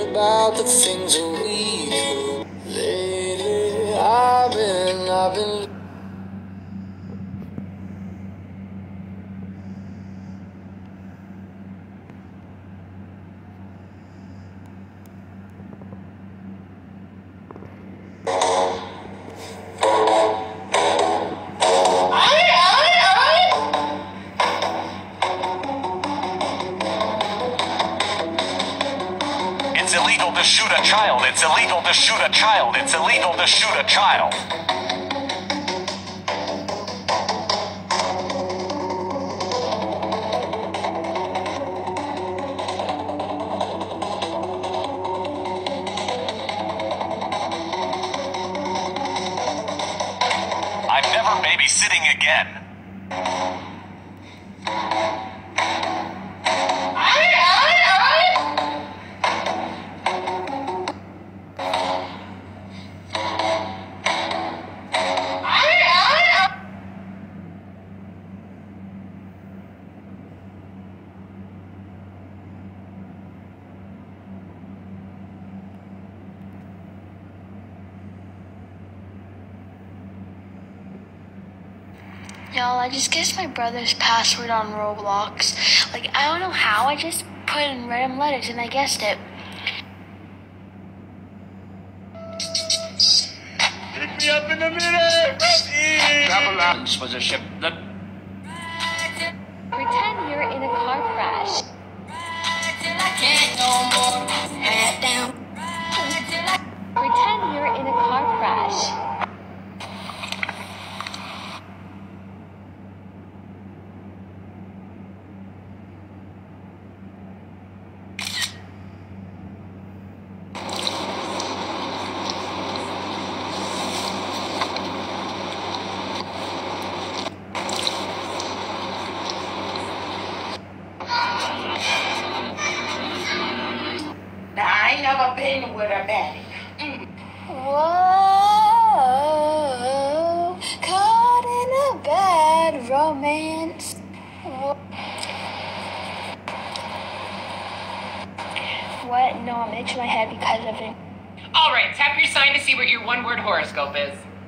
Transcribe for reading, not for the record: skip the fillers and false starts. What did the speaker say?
about the things that we could. Lately, I've been. It's illegal to shoot a child. It's illegal to shoot a child. It's illegal to shoot a child. I'm never babysitting again. Y'all, I just guessed my brother's password on Roblox. Like, I don't know how, I just put in random letters and I guessed it. Pick me up in a minute! Travel Lounge was a ship that... Pretend you're in a car crash. Pretend you're in a car crash. I ain't never been with a baddie. Whoa, caught in a bad romance. What? No, I'm itching my head because of it. All right, tap your sign to see what your one-word horoscope is.